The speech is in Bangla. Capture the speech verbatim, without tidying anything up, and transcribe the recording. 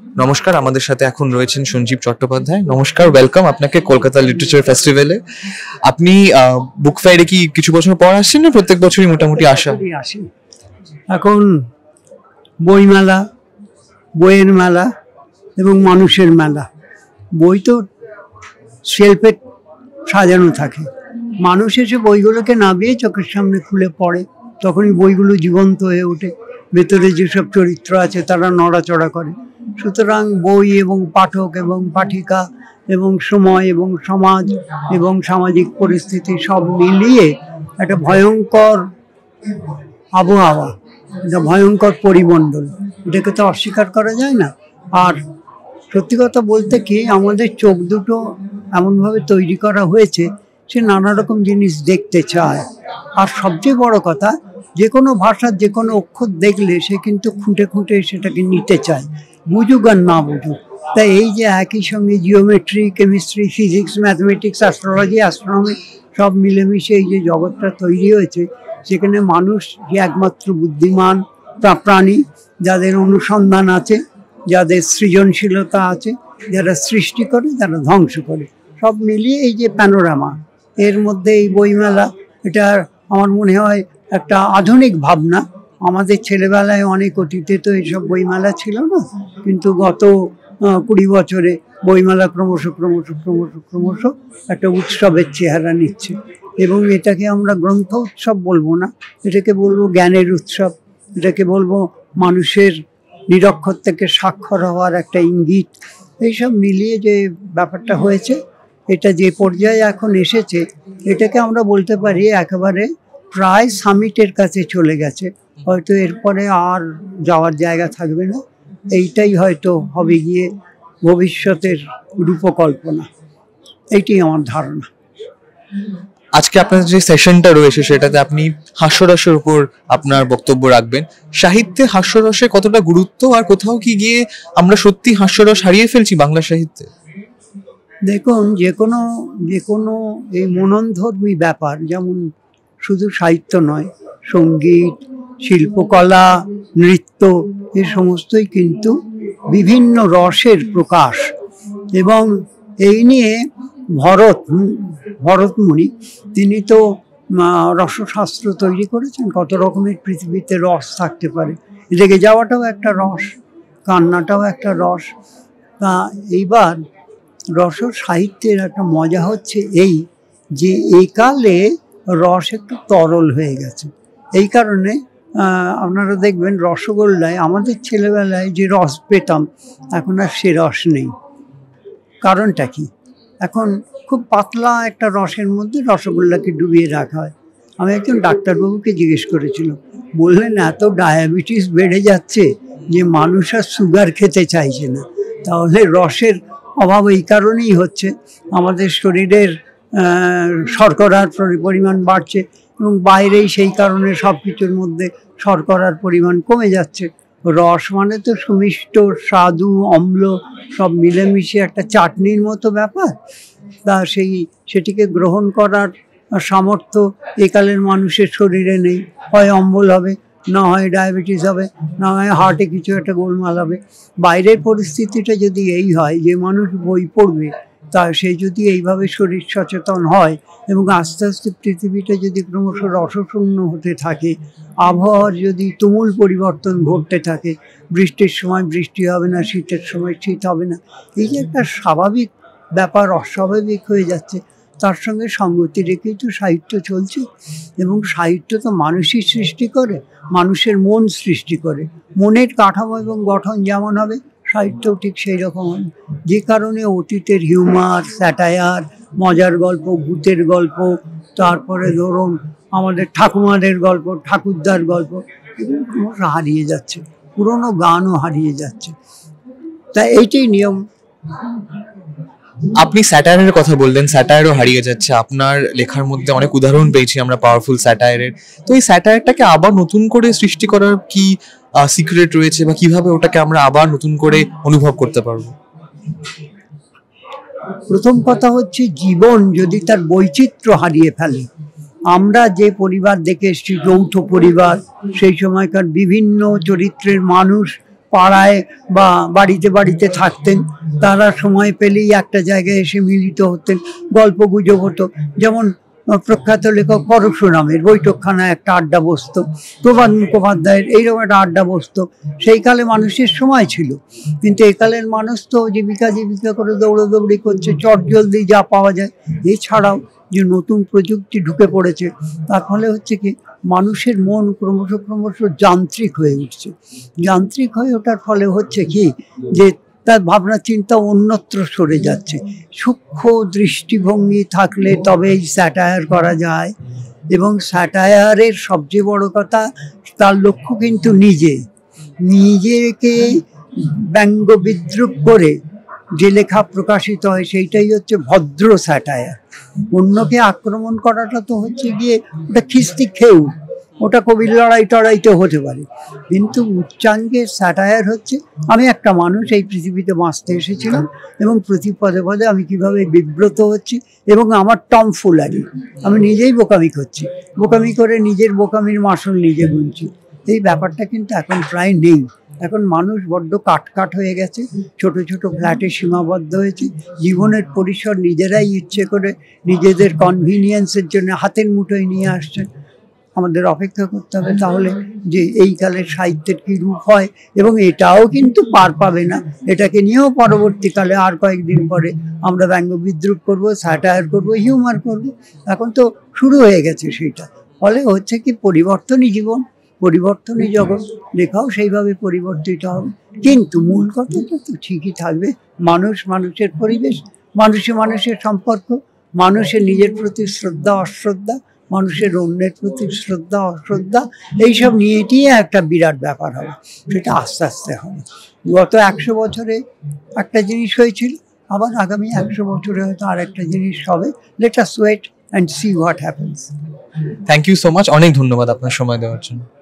নমস্কার, আমাদের সাথে এখন রয়েছেন সঞ্জীব চট্টোপাধ্যায়। নমস্কার, ওয়েলকাম আপনাকে কলকাতা লিটারেচার ফেস্টিভ্যালে। আপনি বুক ফেয়ারে কি কিছু বছর পর আসছেন না প্রত্যেক বছরই মোটামুটি আসা? আসি। এখন বইমেলা, বইয়ের মেলা এবং মানুষের মেলা। বই তো শেলফে সাজানো থাকে, মানুষ এসে বইগুলোকে নামিয়ে চোখের সামনে খুলে পড়ে, তখনই বইগুলো জীবন্ত হয়ে ওঠে। ভেতরে যেসব চরিত্র আছে তারা নড়াচড়া করে। সুতরাং বই এবং পাঠক এবং পাঠিকা এবং সময় এবং সমাজ এবং সামাজিক পরিস্থিতি সব মিলিয়ে একটা ভয়ঙ্কর আবহাওয়া, একটা ভয়ঙ্কর পরিমণ্ডল, এটাকে তো অস্বীকার করা যায় না। আর সত্যি কথা বলতে কি, আমাদের চোখ দুটো এমনভাবে তৈরি করা হয়েছে সে নানা রকম জিনিস দেখতে চায়। আর সবচেয়ে বড় কথা, যে কোনো ভাষার যে কোনো অক্ষর দেখলে সে কিন্তু খুঁটে খুঁটে সেটাকে নিতে চায়, বুঝুক আর না বুঝুক। তাই এই যে একই সঙ্গে geometry, chemistry, physics, mathematics, astrology, astronomy সব মিলেমিশে এই যে জগৎটা তৈরি হয়েছে, সেখানে মানুষ যে একমাত্র বুদ্ধিমান প্রাণী, যাদের অনুসন্ধান আছে, যাদের সৃজনশীলতা আছে, যারা সৃষ্টি করে, যারা ধ্বংস করে, সব মিলিয়ে এই যে প্যানোরামা, এর মধ্যে এই বইমেলা, এটা আমার মনে হয় একটা আধুনিক ভাবনা। আমাদের ছেলেবেলায় অনেক অতীতে তো এইসব বইমেলা ছিল না, কিন্তু গত কুড়ি বছরে বইমেলা ক্রমশ ক্রমশ ক্রমশ ক্রমশ একটা উৎসবের চেহারা নিচ্ছে। এবং এটাকে আমরা গ্রন্থ উৎসব বলবো না, এটাকে বলবো জ্ঞানের উৎসব, এটাকে বলবো মানুষের নিরক্ষর থেকে স্বাক্ষর হওয়ার একটা ইঙ্গিত। এইসব মিলিয়ে যে ব্যাপারটা হয়েছে, এটা যে পর্যায়ে এখন এসেছে, এটাকে আমরা বলতে পারি একেবারে প্রায় সামিটের কাছে চলে গেছে। হয়তো এরপরে আর যাওয়ার জায়গা থাকবে না, এইটাই হয়তো হবে গিয়ে ভবিষ্যতের রূপকল্পনা, এইটাই আমার ধারণা। আজকে আপনার যে সেশনটা রয়েছে সেটাতে আপনি হাস্যরসের উপর আপনার বক্তব্য রাখবেন। সাহিত্যে হাস্যরসের কতটা গুরুত্ব, আর কোথাও কি গিয়ে আমরা সত্যি হাস্যরস হারিয়ে ফেলছি বাংলা সাহিত্যে? দেখুন, যে কোনো যে কোনো এই মননধর্মী ব্যাপার, যেমন শুধু সাহিত্য নয়, সঙ্গীত, শিল্পকলা, নৃত্য, এ সমস্তই কিন্তু বিভিন্ন রসের প্রকাশ। এবং এই নিয়ে ভরত ভরতমুনি তিনি তো রসশাস্ত্র তৈরি করেছেন, কত রকমের পৃথিবীতে রস থাকতে পারে। রেগে যাওয়াটাও একটা রস, কান্নাটাও একটা রস। তা এইবার রস সাহিত্যের একটা মজা হচ্ছে এই যে একালে রস একটু তরল হয়ে গেছে। এই কারণে আপনারা দেখবেন রসগোল্লায় আমাদের ছেলেবেলায় যে রস পেতাম, এখন আর সে রস নেই। কারণটা কি? এখন খুব পাতলা একটা রসের মধ্যে রসগোল্লাকে ডুবিয়ে রাখা হয়। আমি একজন ডাক্তারবাবুকে জিজ্ঞেস করেছিলাম, বললেন এত ডায়াবেটিস বেড়ে যাচ্ছে যে মানুষ আর সুগার খেতে চাইছে না। তাহলে রসের অভাব এই কারণেই হচ্ছে, আমাদের শরীরের শর্করার পরিমাণ বাড়ছে এবং বাইরেই সেই কারণে সব কিছুর মধ্যে শর্করার পরিমাণ কমে যাচ্ছে। রস মানে তো সুমিষ্ট, স্বাদু, অম্ল সব মিলেমিশে একটা চাটনির মতো ব্যাপার। তা সেই সেটিকে গ্রহণ করার সামর্থ্য একালের মানুষের শরীরে নেই। হয় অম্বল হবে, না হয় ডায়াবেটিস হবে, না হয় হার্টে কিছু একটা গোলমাল হবে। বাইরের পরিস্থিতিটা যদি এই হয় যে মানুষ বই পড়বে, তা সে যদি এইভাবে শরীর সচেতন হয় এবং আস্তে আস্তে পৃথিবীটা যদি ক্রমশ রসশূন্য হতে থাকে, আবহাওয়ার যদি তুমুল পরিবর্তন ঘটতে থাকে, বৃষ্টির সময় বৃষ্টি হবে না, শীতের সময় শীত হবে না, এই যে একটা স্বাভাবিক ব্যাপার অস্বাভাবিক হয়ে যাচ্ছে, তার সঙ্গে সঙ্গতি রেখেই তো সাহিত্য চলছে। এবং সাহিত্য তো মানুষই সৃষ্টি করে, মানুষের মন সৃষ্টি করে। মনের কাঠামো এবং গঠন যেমন হবে, সাহিত্যও ঠিক সেই রকম হবে। যে কারণে অতীতের হিউমার, স্যাটায়ার, মজার গল্প, ভূতের গল্প, তারপরে ধরুন আমাদের ঠাকুমাদের গল্প, ঠাকুরদার গল্প, এগুলো ক্রমশ হারিয়ে যাচ্ছে। পুরনো গানও হারিয়ে যাচ্ছে। তাই এইটাই নিয়ম। আপনি স্যাটায়ারের কথা বললেন, স্যাটায়ারও হারিয়ে যাচ্ছে। আপনার লেখার মধ্যে অনেক উদাহরণ পেয়েছি আমরা পাওয়ারফুল স্যাটায়ারের। তো এই স্যাটায়ারটাকে আবার নতুন করে সৃষ্টি করার কি সিক্রেট রয়েছে, বা কিভাবে ওটাকে আমরা আবার নতুন করে অনুভব করতে পারবো? প্রথম কথা হচ্ছে, জীবন যদি তার বৈচিত্র্য হারিয়ে ফেলে, আমরা যে পরিবার দেখে এসেছি, যৌথ পরিবার, সেই সময়কার বিভিন্ন চরিত্রের মানুষ পাড়ায় বা বাড়িতে বাড়িতে থাকতেন, তারা সময় পেলেই একটা জায়গায় এসে মিলিত হতেন, গল্প গুজব হতো। যেমন প্রখ্যাত লেখক পরশুরামের বৈঠকখানায় একটা আড্ডা বসতো, প্রভাত মুখোপাধ্যায়ের এইরকম একটা আড্ডা বসতো। সেই কালে মানুষের সময় ছিল, কিন্তু একালের মানুষ তো জীবিকা জীবিকা করে দৌড়দৌড়ি করছে, চট জলদি যা পাওয়া যায়। এছাড়াও যে নতুন প্রযুক্তি ঢুকে পড়েছে, তার ফলে হচ্ছে কি মানুষের মন ক্রমশ ক্রমশ যান্ত্রিক হয়ে উঠছে। যান্ত্রিক হয়ে ওঠার ফলে হচ্ছে কি যে তার ভাবনা চিন্তা অন্যত্র সরে যাচ্ছে। সূক্ষ্ম দৃষ্টিভঙ্গি থাকলে তবেই স্যাটায়ার করা যায়, এবং স্যাটায়ারের সবচেয়ে বড় কথা তার লক্ষ্য কিন্তু নিজে নিজেকে ব্যঙ্গ বিদ্রুপ করে যে লেখা প্রকাশিত হয় সেইটাই হচ্ছে ভদ্র স্যাটায়ার। অন্যকে আক্রমণ করাটা তো হচ্ছে গিয়ে ওটা খিস্তি খেউ, ওটা কবির লড়াই টড়াইতে হতে পারে, কিন্তু উচ্চাঙ্গের স্যাটায়ার হচ্ছে আমি একটা মানুষ এই পৃথিবীতে বাঁচতে এসেছিলাম এবং প্রতি পদে পদে আমি কিভাবে বিব্রত হচ্ছি এবং আমার টমফুলারি, আমি নিজেই বোকামি করছি, বোকামি করে নিজের বোকামির মাসুল নিজে গুনছি। এই ব্যাপারটা কিন্তু এখন প্রায় নেই। এখন মানুষ বড্ড কাটকাট হয়ে গেছে, ছোট ছোট ফ্ল্যাটে সীমাবদ্ধ হয়েছে, জীবনের পরিসর নিজেরাই ইচ্ছে করে নিজেদের কনভিনিয়েন্সের জন্য হাতের মুঠোয় নিয়ে আসছে। আমাদের অপেক্ষা করতে হবে তাহলে যে এই কালের সাহিত্যের কী রূপ হয়, এবং এটাও কিন্তু পার পাবে না, এটাকে নিয়েও পরবর্তীকালে আর কয়েকদিন পরে আমরা ব্যঙ্গ বিদ্রুপ করবো, স্যাটায়ার করবো, হিউমার করবো। এখন তো শুরু হয়ে গেছে সেইটা। ফলে হচ্ছে কি পরিবর্তনই জীবন, পরিবর্তনই জগৎ, লেখাও সেইভাবে পরিবর্তিত হবে, কিন্তু মূল কথাটা তো ঠিকই থাকবে। মানুষ, মানুষের পরিবেশ, মানুষে মানুষের সম্পর্ক, মানুষের নিজের প্রতি শ্রদ্ধা অশ্রদ্ধা, মানুষের অন্যের প্রতি শ্রদ্ধা অশ্রদ্ধা, এইসব নিয়েই একটা বিরাট ব্যাপার হবে। সেটা আস্তে আস্তে হবে। গত একশো বছরে একটা জিনিস হয়েছিল, আবার আগামী একশো বছরে হয়তো আর একটা জিনিস হবে। Let us wait and see what happens. Thank you so much, অনেক ধন্যবাদ আপনার সময় দেওয়ার জন্য।